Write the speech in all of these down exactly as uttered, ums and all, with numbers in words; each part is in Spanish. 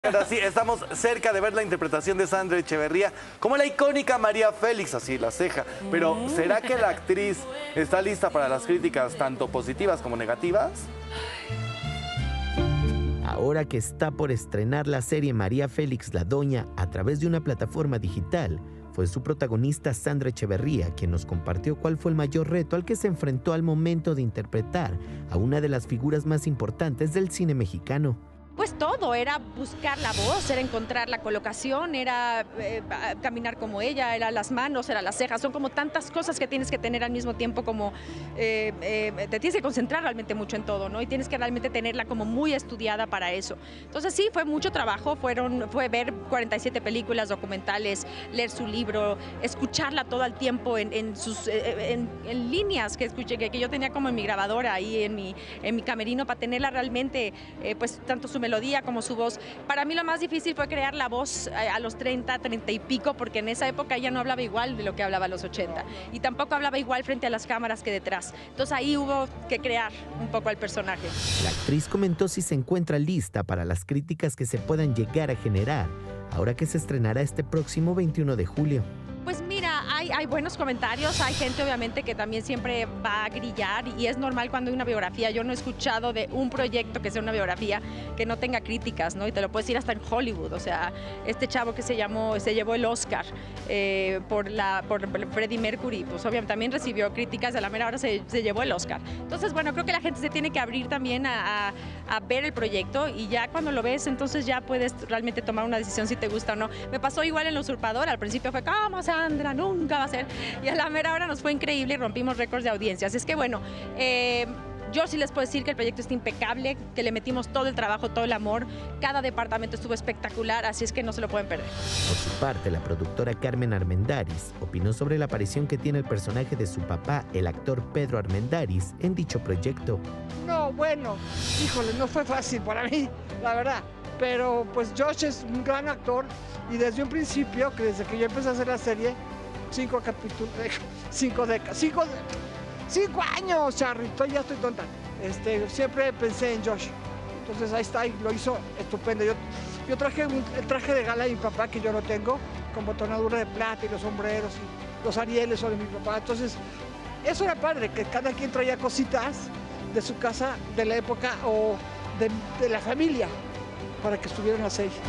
Ahora sí, estamos cerca de ver la interpretación de Sandra Echeverría como la icónica María Félix, así la ceja. Pero, ¿será que la actriz está lista para las críticas tanto positivas como negativas? Ahora que está por estrenar la serie María Félix la Doña a través de una plataforma digital, fue su protagonista Sandra Echeverría quien nos compartió cuál fue el mayor reto al que se enfrentó al momento de interpretar a una de las figuras más importantes del cine mexicano. Pues todo, era buscar la voz, era encontrar la colocación, era eh, caminar como ella, era las manos, era las cejas, son como tantas cosas que tienes que tener al mismo tiempo, como eh, eh, te tienes que concentrar realmente mucho en todo, ¿no? Y tienes que realmente tenerla como muy estudiada para eso. Entonces sí, fue mucho trabajo, fueron, fue ver cuarenta y siete películas, documentales, leer su libro, escucharla todo el tiempo en, en, sus, eh, en, en líneas que escuché, que, que yo tenía como en mi grabadora ahí en mi, en mi camerino para tenerla realmente, eh, pues tanto su melodía como su voz. Para mí lo más difícil fue crear la voz a los treinta, treinta y pico, porque en esa época ella no hablaba igual de lo que hablaba a los ochenta y tampoco hablaba igual frente a las cámaras que detrás. Entonces ahí hubo que crear un poco al personaje. La actriz comentó si se encuentra lista para las críticas que se puedan llegar a generar ahora que se estrenará este próximo veintiuno de julio. Pues mira, hay, hay buenos comentarios, hay gente obviamente que también siempre va a grillar y es normal cuando hay una biografía. Yo no he escuchado de un proyecto que sea una biografía que no tenga críticas, ¿no? Y te lo puedes decir hasta en Hollywood, o sea, este chavo que se llamó, se llevó el Oscar eh, por, la, por Freddie Mercury, pues obviamente también recibió críticas, a la mera hora se, se llevó el Oscar. Entonces, bueno, creo que la gente se tiene que abrir también a, a, a ver el proyecto y ya cuando lo ves, entonces ya puedes realmente tomar una decisión si te gusta o no. Me pasó igual en La Usurpadora, al principio fue, ¿cómo Sandra? Nunca va a ser. Y a la mera hora nos fue increíble y rompimos récords de audiencia. Así es que bueno, eh, yo sí les puedo decir que el proyecto está impecable, que le metimos todo el trabajo, todo el amor. Cada departamento estuvo espectacular, así es que no se lo pueden perder. Por su parte, la productora Carmen Armendáriz opinó sobre la aparición que tiene el personaje de su papá, el actor Pedro Armendáriz, en dicho proyecto. No, bueno, híjole, no fue fácil para mí, la verdad. Pero pues Josh es un gran actor y desde un principio, que desde que yo empecé a hacer la serie, cinco capítulos, cinco décadas, cinco, cinco años, charrito, ya estoy tonta. Este, siempre pensé en Josh. Entonces ahí está, y lo hizo estupendo. Yo, yo traje un, el traje de gala de mi papá, que yo no tengo, con botonadura de plata y los sombreros y los arieles son de mi papá. Entonces, eso era padre, que cada quien traía cositas de su casa, de la época o de, de la familia, para que estuvieran las seis.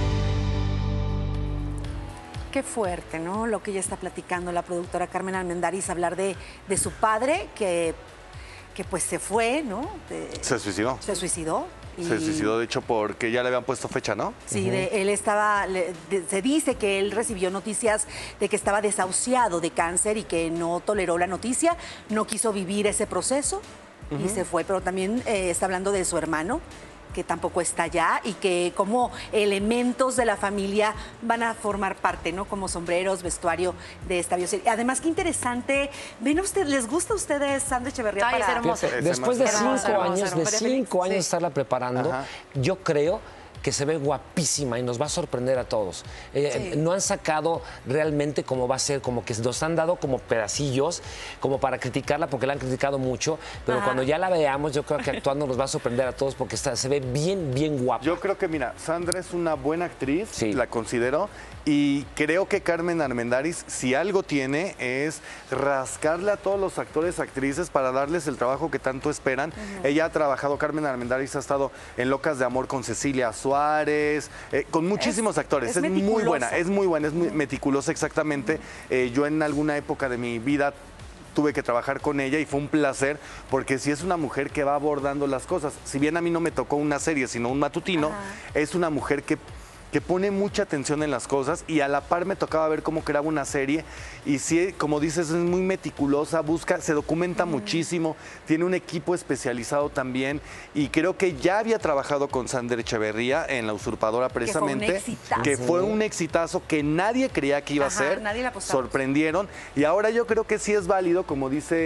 Qué fuerte, ¿no? Lo que ella está platicando, la productora Carmen Armendáriz, hablar de, de su padre, que, que pues se fue, ¿no? De, Se suicidó. Se suicidó. Y... Se suicidó, de hecho, porque ya le habían puesto fecha, ¿no? Sí, uh-huh. de, él estaba, le, de, se dice que él recibió noticias de que estaba desahuciado de cáncer y que no toleró la noticia, no quiso vivir ese proceso uh-huh. y se fue, pero también eh, está hablando de su hermano, que tampoco está allá y que como elementos de la familia van a formar parte, ¿no? Como sombreros, vestuario de esta bioserie. Además, qué interesante. ¿Ven ustedes, les gusta a ustedes Sandra Echeverría? Ay, para... es hermoso. Después de cinco hermoso, años, hermoso, de hermoso. cinco años Sí. estarla preparando, Ajá. yo creo que se ve guapísima y nos va a sorprender a todos. Eh, sí. No han sacado realmente cómo va a ser, como que nos han dado como pedacillos, como para criticarla, porque la han criticado mucho, pero Ajá. cuando ya la veamos, yo creo que actuando nos va a sorprender a todos, porque está, se ve bien, bien guapa. Yo creo que, mira, Sandra es una buena actriz, sí. la considero, y creo que Carmen Armendáriz, si algo tiene, es rascarle a todos los actores, actrices, para darles el trabajo que tanto esperan. Uh-huh. Ella ha trabajado, Carmen Armendáriz ha estado en Locas de Amor con Cecilia Suárez, eh, con muchísimos es, actores. Es, es muy buena, es muy buena, es muy meticulosa, exactamente. Uh-huh. eh, yo en alguna época de mi vida tuve que trabajar con ella y fue un placer, porque si es una mujer que va abordando las cosas, si bien a mí no me tocó una serie, sino un matutino, Ajá. es una mujer que que pone mucha atención en las cosas y a la par me tocaba ver cómo creaba una serie y sí, como dices, es muy meticulosa, busca, se documenta mm. muchísimo, tiene un equipo especializado también y creo que ya había trabajado con Sandra Echeverría en La Usurpadora precisamente, que fue un exitazo, que fue un exitazo que nadie creía que iba Ajá, a ser, nadie la sorprendieron y ahora yo creo que sí es válido, como dice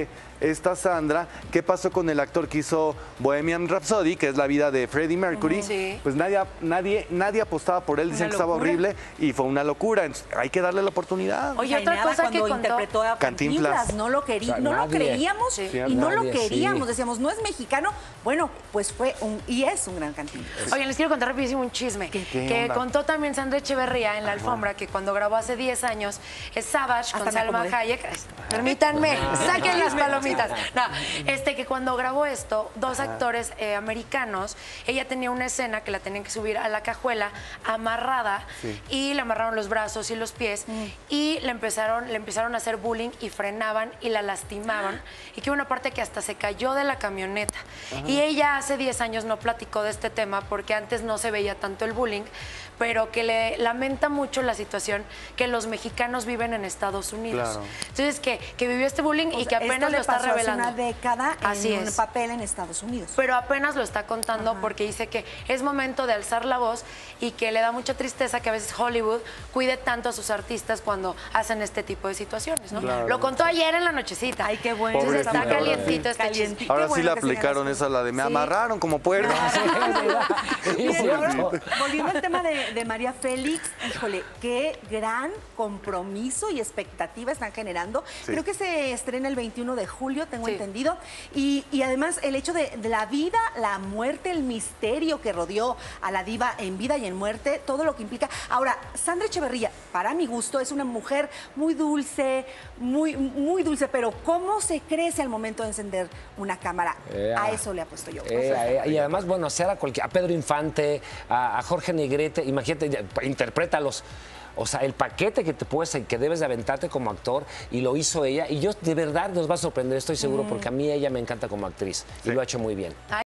esta Sandra, ¿qué pasó con el actor que hizo Bohemian Rhapsody, que es la vida de Freddie Mercury? Sí. Pues nadie, nadie, nadie apostaba por él, dicen que estaba horrible y fue una locura. Entonces, hay que darle la oportunidad. Oye, otra Nada, cosa que cuando contó... interpretó a Cantinflas. Cantinflas, no lo, querí, O sea, no lo nadie. creíamos Sí. y no lo Nadie, queríamos. sí. Decíamos, no es mexicano. Bueno, pues fue un, y es un gran Cantinflas. Oye, les quiero contar rapidísimo un chisme. qué que onda? contó también Sandra Echeverría en la alfombra que cuando grabó hace diez años es Savage Hasta con me Salma acomodé. Hayek. Ay, Permítanme, saquen las palomitas. No, este que cuando grabó esto, dos actores eh, americanos, ella tenía una escena que la tenían que subir a la cajuela amarrada Sí. y le amarraron los brazos y los pies y le empezaron, le empezaron a hacer bullying y frenaban y la lastimaban. Y que hubo una parte que hasta se cayó de la camioneta. Y ella hace diez años no platicó de este tema porque antes no se veía tanto el bullying, pero que le lamenta mucho la situación que los mexicanos viven en Estados Unidos. Claro. Entonces, que, que vivió este bullying O y sea, que esto apenas le lo está pasó hace revelando. una década Así en un es. papel en Estados Unidos. Pero apenas lo está contando porque dice que es momento de alzar la voz y que le da mucha tristeza que a veces Hollywood cuide tanto a sus artistas cuando hacen este tipo de situaciones, ¿no? Claro. Lo contó ayer en la nochecita. Ay, qué bueno. Entonces está Pobrecita, calientito este Calientito. chisme. Ahora Qué sí bueno le que se aplicaron ganó. esa, la de me Sí. amarraron como puerco. Miren, ahora, volviendo al tema de, de María Félix, híjole, qué gran compromiso y expectativa están generando. Sí. Creo que se estrena el veintiuno de julio, tengo Sí. entendido. Y, y además el hecho de, de la vida, la muerte, el misterio que rodeó a la diva en vida y en muerte, todo lo que implica. Ahora, Sandra Echeverría, para mi gusto, es una mujer muy dulce, muy, muy dulce, pero ¿cómo se crece al momento de encender una cámara? Eh, A eso le apuesto yo. Eh, eh, y además, bueno, hacer a, cualquier, a Pedro Infante, a, a Jorge Negrete, imagínate, ya, interprétalos. O sea, el paquete que te puedes, que debes de aventarte como actor, y lo hizo ella. Y yo, de verdad, nos va a sorprender, estoy seguro, porque a mí ella me encanta como actriz y lo ha hecho muy bien.